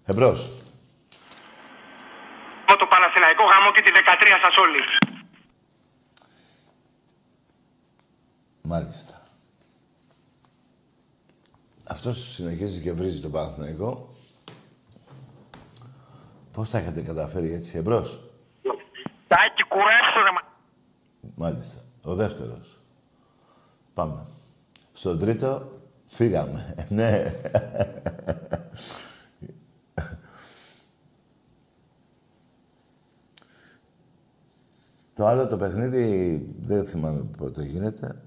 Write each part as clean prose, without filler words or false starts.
Εμπρός. Το Παναθηναϊκό γάμο και τη 13 σας όλοι. Μάλιστα. Αυτός συνεχίζει και βρίζει τον Παναθηναϊκό. Πώς θα έχετε καταφέρει έτσι, εμπρός. Τάκη, κουράσου ρε. Μάλιστα. Ο δεύτερος. Πάμε. Στον τρίτο, φύγαμε. Ναι. Το άλλο το παιχνίδι δεν θυμάμαι πότε γίνεται.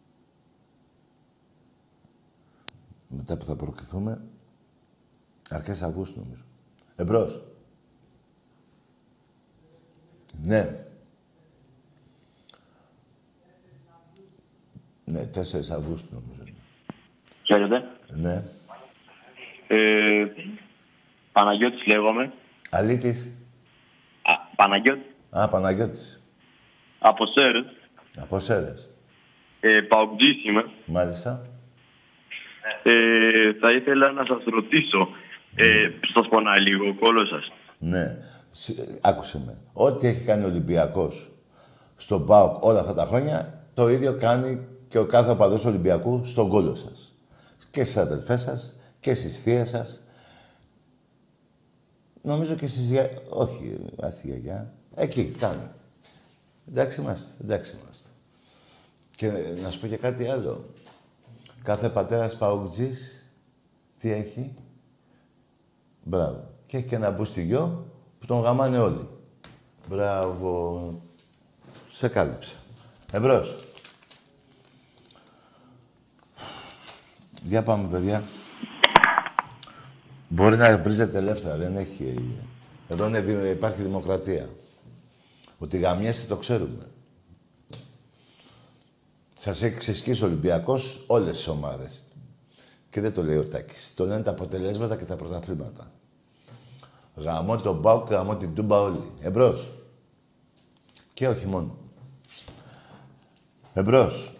Μετά που θα προκριθούμε. Αρχές Αυγούστου νομίζω. Εμπρός. Ναι. Ναι, 4 Αυγούστου νομίζω. Ξέρετε. Ναι. Παναγιώτης λέγομαι. Αλήτης. Παναγιώτης. Παναγιώτης. Από Σέρες. Από Σέρες. Παοκτζής είμαι. Μάλιστα. Θα ήθελα να σας ρωτήσω. Σας πονάει λίγο ο κόλλος σας. Ναι. Άκουσε με. Ό,τι έχει κάνει ο Ολυμπιακός στον ΠΑΟΚ όλα αυτά τα χρόνια, το ίδιο κάνει και ο κάθε οπαδός Ολυμπιακού στον κόλλο σας. Και στις αδελφές σας και στις θείες σας. Νομίζω και στις όχι, ας γιαγιά. Εκεί, κάνει. Εντάξει είμαστε, εντάξει είμαστε. Και να σου πω και κάτι άλλο. Κάθε πατέρας παοκτζής, τι έχει. Μπράβο. Και έχει και ένα μπουστιγιό που τον γαμάνε όλοι. Μπράβο. Σε κάλυψα. Εμπρός. Για πάμε, παιδιά. Μπορεί να βρίζετε ελεύθερα, δεν έχει... Εδώ υπάρχει δημοκρατία. Ότι γαμιέστε το ξέρουμε. Σας έχει ξεσκίσει ο Ολυμπιακός όλες τις ομάδες. Και δεν το λέει ο Τάκης. Το λένε τα αποτελέσματα και τα πρωταθλήματα. Γαμώ τον ΠΑΟΚ, γαμώ την Τούμπα όλοι. Εμπρός. Και όχι μόνο. Εμπρός.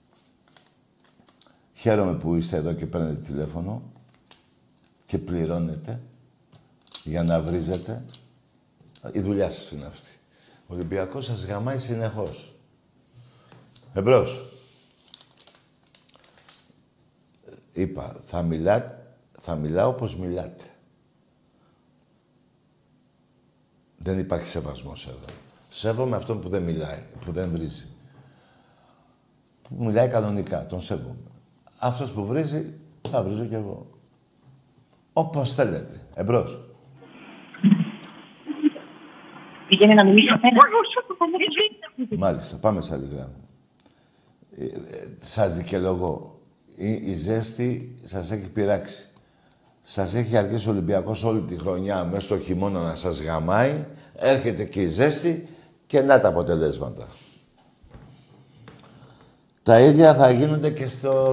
Χαίρομαι που είστε εδώ και παίρνετε τηλέφωνο και πληρώνετε για να βρίζετε. Η δουλειά σας είναι αυτή. Ο Ολυμπιακός σας γαμάει συνεχώς. Εμπρός. Είπα, θα μιλάω όπως μιλάτε. Δεν υπάρχει σεβασμός εδώ. Σέβομαι αυτόν που δεν μιλάει, που δεν βρίζει. Που μιλάει κανονικά, τον σέβομαι. Αυτός που βρίζει, θα βρίζω κι εγώ. Όπως θέλετε. Εμπρός. Πήγαινε να μιλήσει ο Μάλιστα, πάμε σε άλλη γράμμα. Σας δικαιολογώ. Η ζέστη σας έχει πειράξει. Σας έχει αρχίσει ο Ολυμπιακός όλη τη χρονιά μέσα στο χειμώνα να σας γαμάει. Έρχεται και η ζέστη και να τα αποτελέσματα. Τα ίδια θα γίνονται και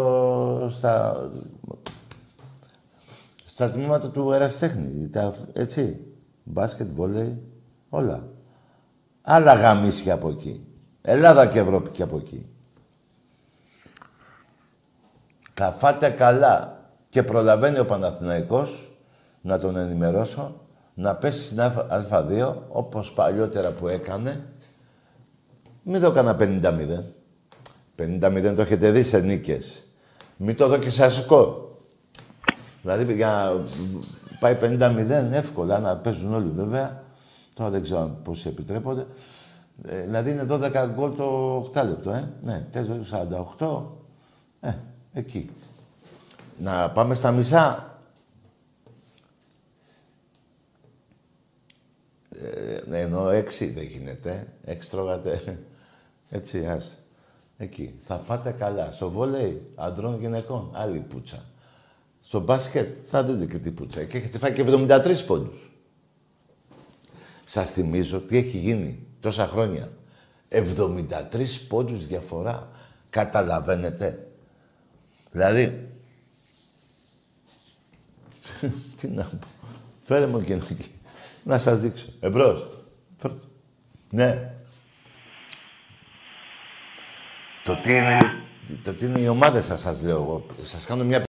στα τμήματα του ερασιτέχνη. Έτσι. Μπάσκετ, βόλεϊ, όλα. Άλλα γαμίσια από εκεί. Ελλάδα και Ευρώπη και από εκεί. Θα φάτε καλά. Και προλαβαίνει ο Παναθηναϊκός, να τον ενημερώσω, να πέσει στην Α2, όπως παλιότερα που έκανε. Μην το έκανα 50-0. 50-0 το έχετε δει σε νίκες. Μην το δω και σε ασκό. Δηλαδή για να πάει 50-0 εύκολα, να παίζουν όλοι βέβαια. Τώρα δεν ξέρω πόσοι επιτρέπονται. Δηλαδή είναι 12 γκολ το 8 λεπτό, Ναι, 4-48. Εκεί. Να πάμε στα μισά. Ενώ 6 δεν γίνεται. 6 τρώγατε. Έτσι, ας. Εκεί. Θα φάτε καλά. Στο βόλεϊ αντρών γυναικών. Άλλη πουτσα. Στο μπάσκετ θα δείτε και τι πουτσα. Και έχετε φάει και 73 πόντους. Σας θυμίζω τι έχει γίνει τόσα χρόνια. 73 πόντους διαφορά. Καταλαβαίνετε. Δηλαδή, τι να πω. Φέρε μου και να σας δείξω. Εμπρός. Ναι. Το τι είναι οι ομάδες σας λέω εγώ. Σας κάνω μια